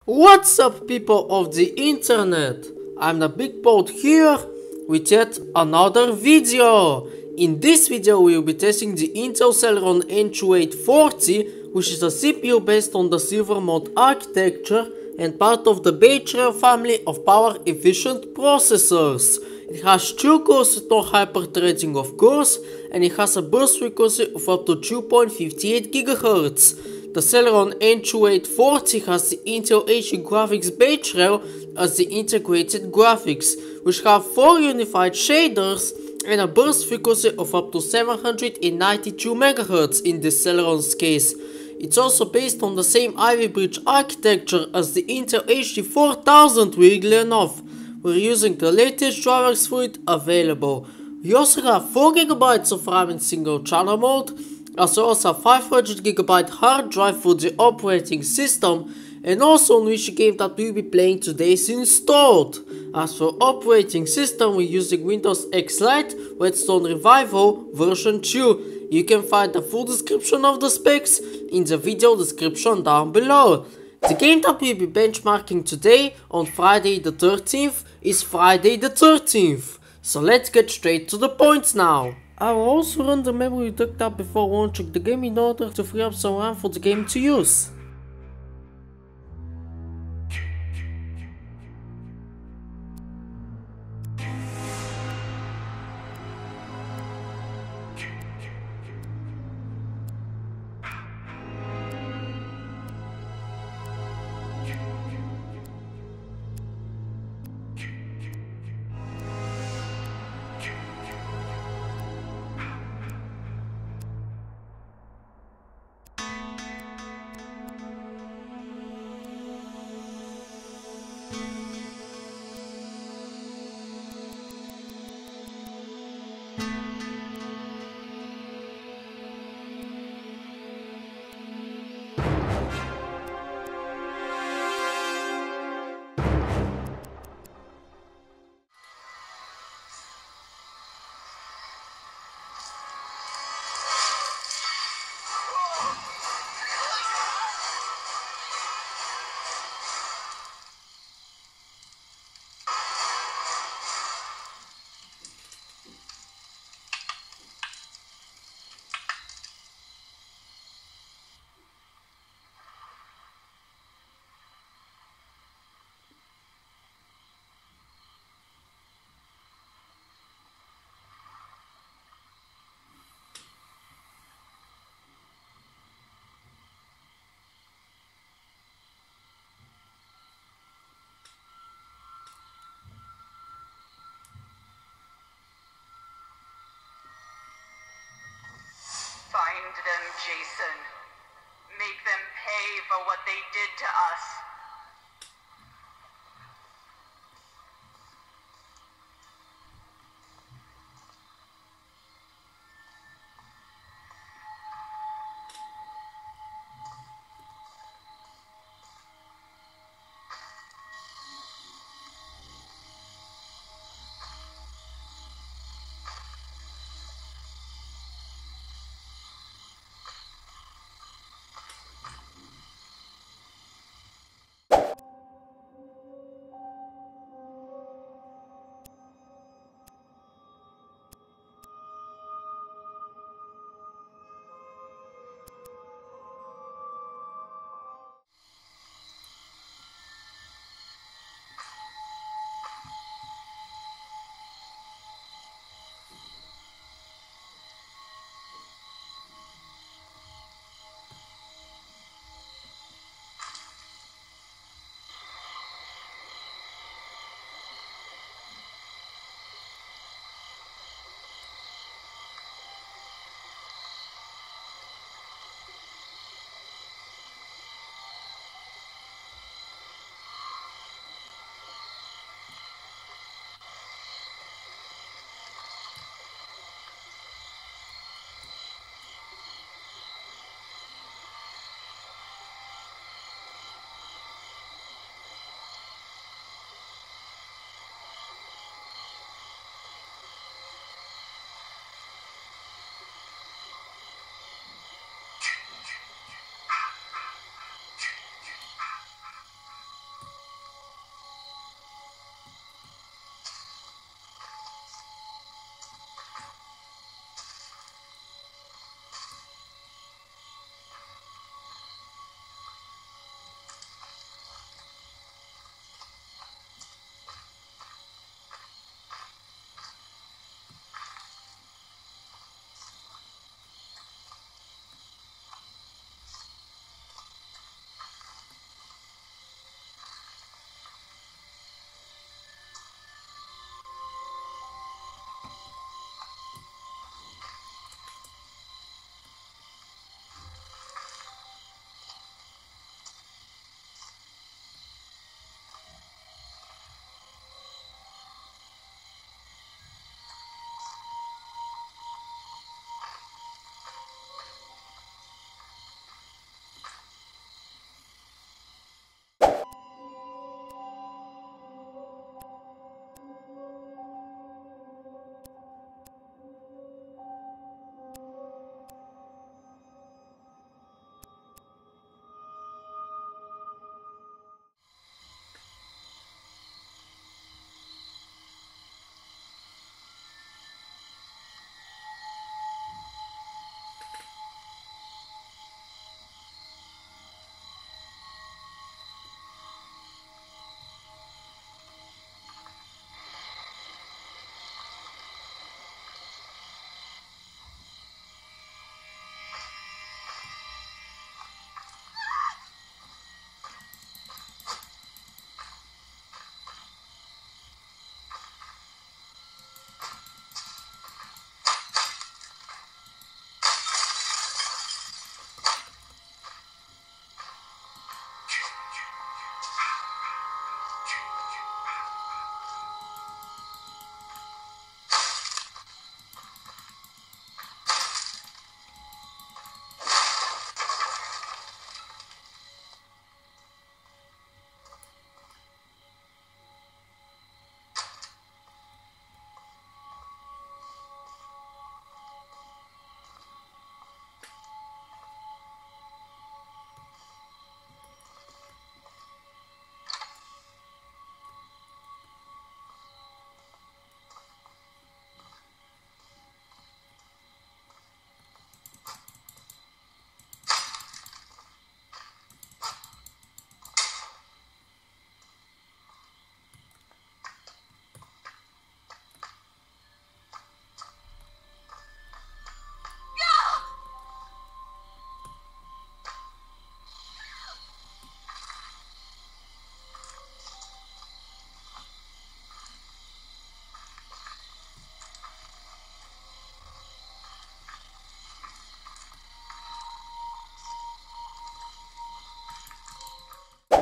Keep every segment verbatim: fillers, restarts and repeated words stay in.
What's up, people of the internet? I'm the Big Boat here with yet another video. In this video we will be testing the Intel Celeron N twenty-eight forty, which is a C P U based on the Silvermont architecture and part of the Bay Trail family of power efficient processors. It has two cores with no hyperthreading of course, and it has a burst frequency of up to two point five eight gigahertz. The Celeron N twenty-eight forty has the Intel H D Graphics Bay Trail as the integrated graphics, which have four unified shaders and a burst frequency of up to seven hundred ninety-two megahertz in the Celeron's case. It's also based on the same Ivy Bridge architecture as the Intel H D four thousand, weirdly enough. We're using the latest drivers for it available. We also have four gigabytes of RAM in single channel mode, as well as a five hundred gigabyte hard drive for the operating system, and also on which game that we'll be playing today is installed. As for operating system, we're using Windows X Lite Redstone Revival version two. You can find the full description of the specs in the video description down below. The game that we'll be benchmarking today on Friday the thirteenth is Friday the thirteenth. So let's get straight to the points now. I will also run the memory duct before launching the game in order to free up some RAM for the game to use. Find them, Jason. Make them pay for what they did to us.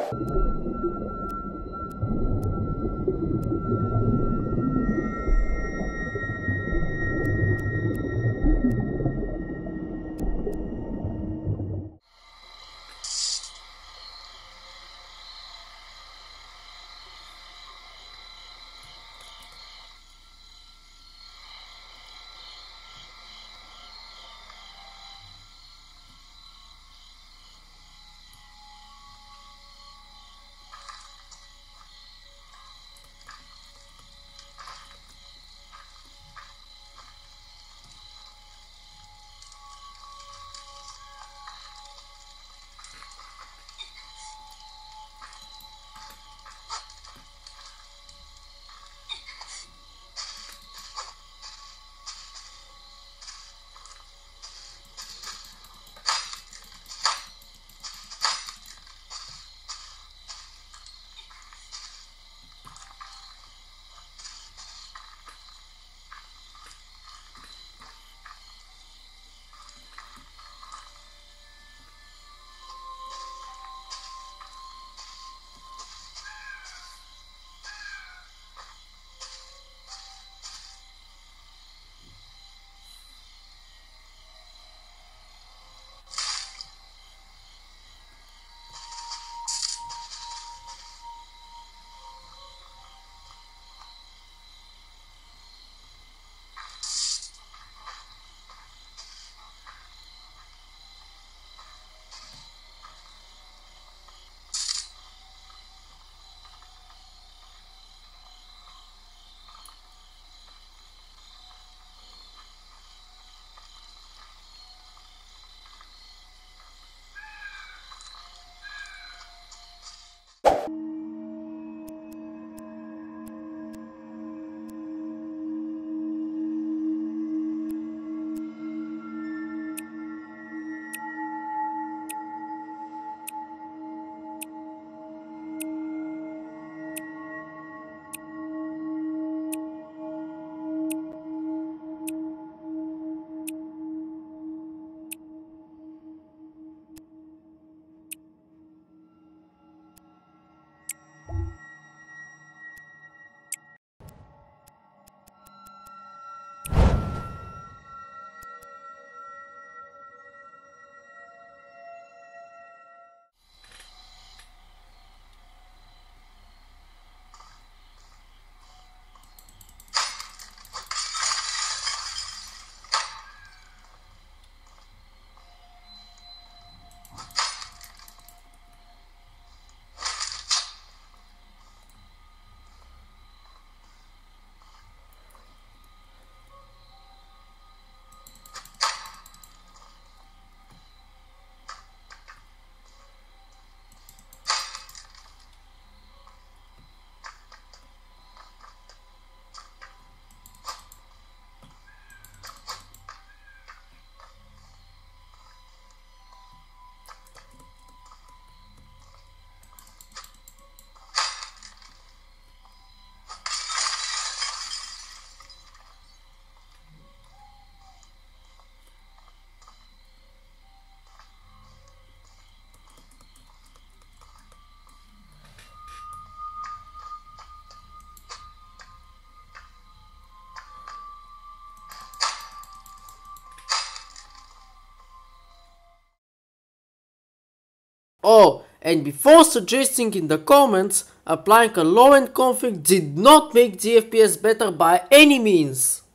Oh, and before suggesting in the comments, applying a low-end config did not make the F P S better by any means.